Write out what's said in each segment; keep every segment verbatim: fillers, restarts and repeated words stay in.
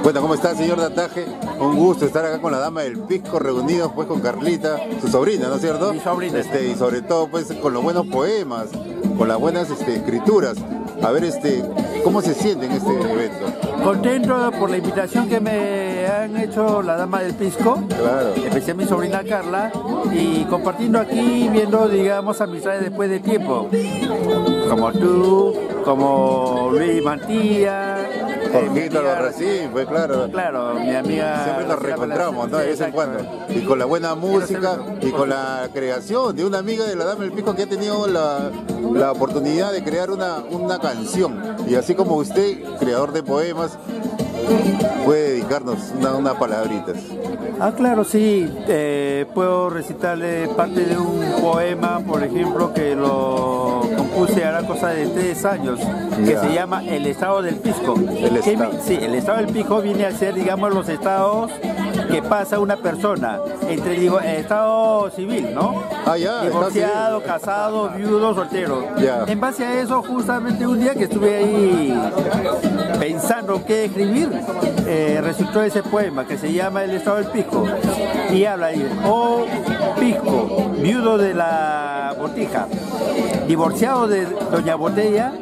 Bueno, ¿cómo está, señor Dataje? Un gusto estar acá con la dama del pisco, reunidos pues con Carlita, su sobrina, ¿no es cierto? Mi sobrina. Este, y sobre todo pues con los buenos poemas, con las buenas este, escrituras. A ver, este, ¿cómo se siente en este evento? Contento por la invitación que me han hecho la dama del pisco, Claro. especialmente mi sobrina Carla, y compartiendo aquí, viendo, digamos, amistades después de tiempo, como tú, como Luis Mantilla, Jorgito lo recibe, pues claro. Claro, mi amiga. Siempre nos reencontramos, ¿no? De vez en cuando. Y con la buena música y con la creación de una amiga de la Dama del Pisco que ha tenido la, la oportunidad de crear una, una canción. Y así como usted, creador de poemas, puede dedicarnos una, unas palabritas. Ah, claro, sí. Eh, puedo recitarle parte de un poema, por ejemplo, que lo compuse hará cosa de tres años, que Ya. se llama El Estado del Pisco. El Que estado. mi- Sí, el Estado del Pisco viene a ser, digamos, los estados que pasa una persona, entre, digo, el estado civil, ¿no? Ah, ya, Divorciado, está casado, viudo, soltero. Ya. En base a eso, justamente un día que estuve ahí pensando qué escribir, eh, resultó ese poema que se llama El Estado del Pisco. Y habla ahí, oh Pisco, viudo de la botija, divorciado de doña Botella,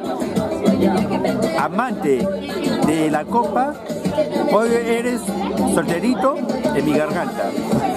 amante de la copa, hoy eres solterito en mi garganta.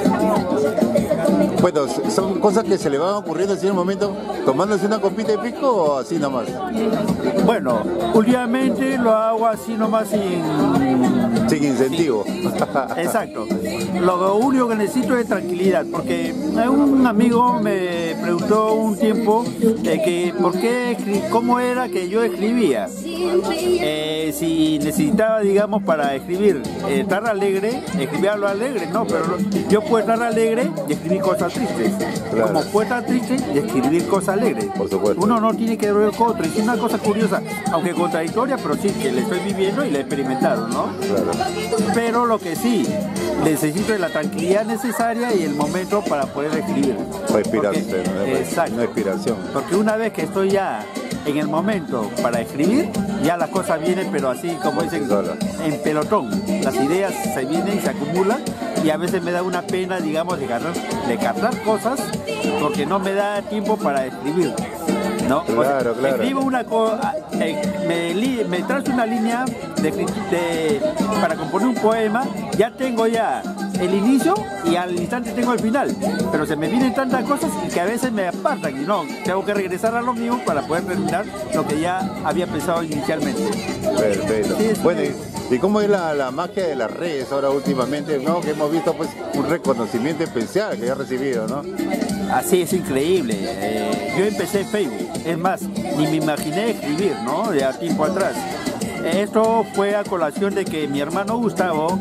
Bueno, son cosas que se le van ocurriendo en un momento, tomándose una copita de pisco o así nomás. Bueno, últimamente lo hago así nomás sin... Sin incentivo. Exacto. Lo único que necesito es tranquilidad, porque un amigo me preguntó un tiempo eh, que por qué, escri- cómo era que yo escribía. Eh, si necesitaba, digamos, para escribir, eh, estar alegre, escribía lo alegre, no, pero lo- yo puedo estar alegre y escribir cosas tristes. Claro. Como puedo estar triste y escribir cosas alegres. Por supuesto. Uno no tiene que ver con otro. Es una cosa curiosa, aunque contradictoria, pero sí que la estoy viviendo y la he experimentado, ¿no? Claro. Pero lo que sí, necesito es la tranquilidad necesaria y el momento para poder escribir. Para inspirarse, Porque- ¿no? Exacto. Una inspiración. Porque una vez que estoy ya en el momento para escribir, ya las cosas vienen, pero así como dicen, Sola. en pelotón. Las ideas se vienen, se acumulan y a veces me da una pena, digamos, de captar, de captar cosas porque no me da tiempo para escribir. ¿No? O sea, Claro, claro. escribo una cosa, me, li- me trazo una línea de, escri- de- para componer un poema, ya tengo ya el inicio y al instante tengo el final, pero se me vienen tantas cosas que a veces me apartan y no, tengo que regresar a lo mío para poder terminar lo que ya había pensado inicialmente. Perfecto. Sí, es- Bueno, ¿y, y cómo es la, la magia de las redes ahora últimamente, ¿no? Que hemos visto pues un reconocimiento especial que ha recibido, ¿no? Así es increíble. Eh, yo empecé en Facebook, es más, ni me imaginé escribir, ¿no? De a tiempo atrás. Esto fue a colación de que mi hermano Gustavo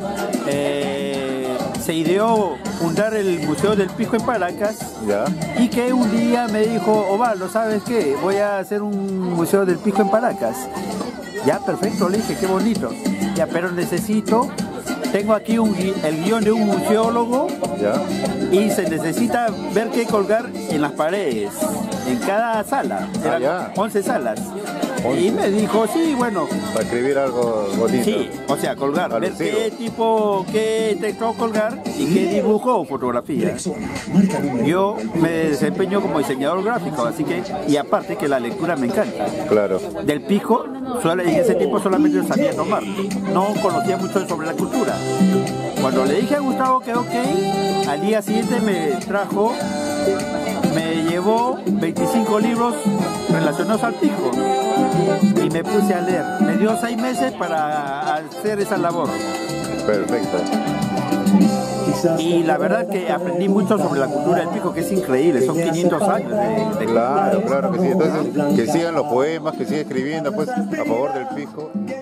eh, se ideó fundar el Museo del Pisco en Paracas Ya. y que un día me dijo, Ovaldo, ¿sabes qué? Voy a hacer un Museo del Pisco en Paracas. Ya, perfecto, le dije, qué bonito. Ya, pero necesito, tengo aquí un, gui- el guión de un museólogo Ya. y se necesita ver qué colgar en las paredes, en cada sala. Ah, Eran ya. once salas. once. Y me dijo, sí, bueno, Para escribir algo bonito. sí, o sea, colgar, ver Alusivo. qué tipo, qué texto colgar y qué dibujo o fotografía. Yo me desempeño como diseñador gráfico, así que, y aparte que la lectura me encanta. Claro. Del pisco, solo- en ese tiempo solamente sabía tomar, no conocía mucho sobre la cultura. Cuando le dije a Gustavo que ok, al día siguiente me trajo, me llevó veinticinco libros relacionados al pisco y me puse a leer. Me dio seis meses para hacer esa labor. Perfecto. Y la verdad que aprendí mucho sobre la cultura del pisco, que es increíble, son quinientos años de, de Claro, cultura. claro que sí. Entonces, que sigan los poemas, que siga escribiendo pues a favor del pisco.